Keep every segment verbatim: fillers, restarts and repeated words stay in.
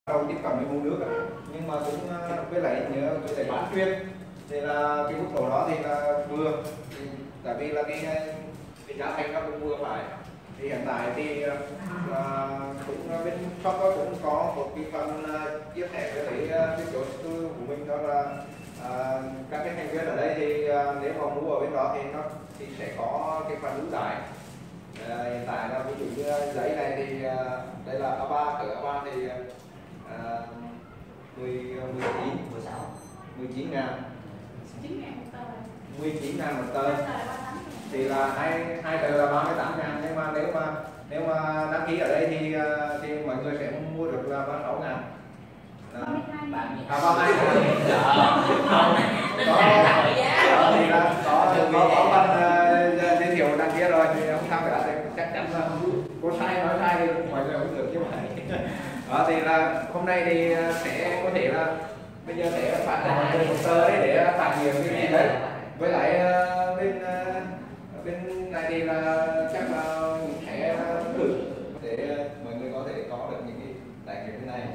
đầu tiếp cận với nguồn nước đó. Nhưng mà cũng với lại nhớ với lại bán chuyên thì là cái mức độ đó thì là vừa, tại vì là cái cái giá thành nó cũng vừa phải. Thì hiện tại thì uh, cũng bên shop cũng có một cái phần uh, chia sẻ với lại uh, cái chỗ của mình, đó là uh, các cái thành viên ở đây thì uh, nếu mà mua ở bên đó thì nó thì sẽ có cái phần ưu đãi. Uh, hiện tại là ví dụ như giấy này thì uh, đây là a ba, cỡ a ba thì uh, mười chín mười chín ngàn mười chín ngàn một tờ thì là hai hai tờ là ba mươi tám ngàn, nhưng mà nếu mà nếu mà đăng ký ở đây thì thì mọi người sẽ mua được là ba mươi sáu ngàn. À, ba mươi hai thì là có có có phần giới thiệu đăng ký rồi thì không sao cả, thì chắc chắn là có sai nói sai thì mọi người cũng được chứ vậy. Đó thì là hôm nay thì sẽ có thể là bây giờ sẽ phạt mọi người một tờ đấy để phạt nhiều cái gì đấy, với lại bên bên này thì là chắc là sẽ thử để mọi người có thể có được những cái trải nghiệm thế này.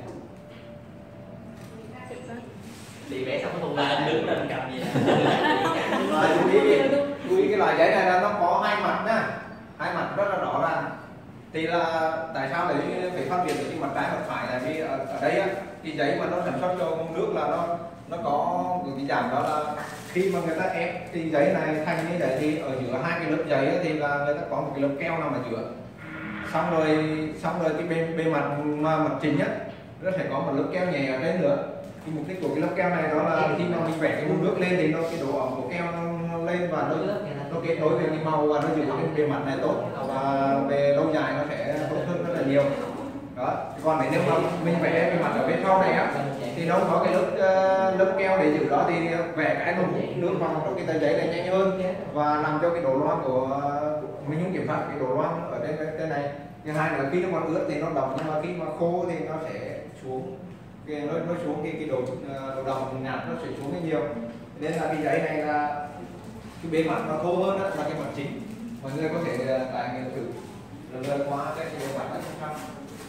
Đi vẽ xong không lên đứng lên cầm gì đó. Chú ý chú ý cái loại giấy này là nó có hai mặt nhá, hai mặt rất là rõ ràng. Thì là tại sao để phải phân biệt được cái mặt trái mặt phải, là vì ở, ở đây á, cái giấy mà nó sản xuất cho nguồn nước là nó nó có cái giảm, đó là khi mà người ta ép cái giấy này thành như vậy thì ở giữa hai cái lớp giấy thì là người ta có một cái lớp keo nằm ở giữa, xong rồi xong rồi cái bên bề mặt mặt trình nhất nó sẽ có một lớp keo nhẹ ở trên nữa. Cái mục đích của cái lớp keo này đó là khi mà mình vẽ cái nguồn nước lên thì nó cái độ ẩm của keo nó lên và nó nó kết nối với cái màu và nó giữ cái bề mặt này tốt, và về lâu dài nó sẽ tốt hơn rất là nhiều. Đó, còn nếu mà mình vẽ cái mặt ở bên sau này á thì nó có cái lớp uh, lớp keo để giữ đó, thì vẽ cái nó nước vào trong cái tờ giấy này nhanh hơn và làm cho cái độ loang của uh, mình không kiểm soát cái độ loang ở trên trên này. Thứ hai là khi nó còn ướt thì nó đọng, nhưng mà khi mà khô thì nó sẽ xuống cái nó nó xuống cái cái độ độ đọng nhạt nó sẽ xuống cái nhiều, nên là cái giấy này là cái bề mặt nó thô hơn đó, là cái mặt chính. Mọi người có thể trải nghiệm thử lần lần qua cái bề mặt này không sao.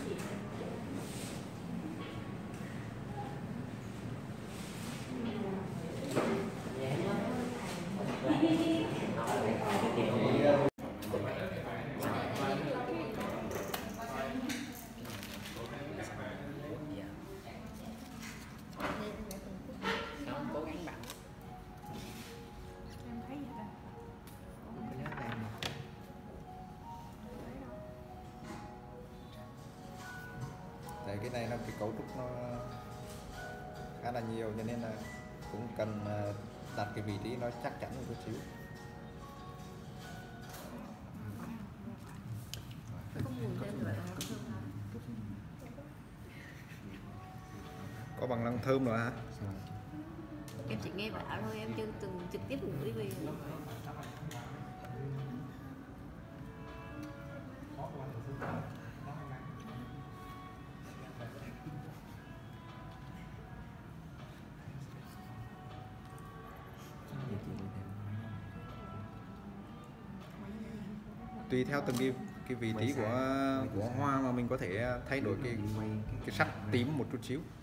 Đấy, cái này là cái cấu trúc nó khá là nhiều, cho nên là cũng cần đặt cái vị trí nó chắc chắn một chút xíu. Có bằng lăng thơm rồi hả? Em chỉ nghe bảo thôi, em chưa từng trực tiếp ngửi về. Tùy theo từng cái, cái vị trí của của hoa mà mình có thể thay đổi cái cái sắc tím một chút xíu.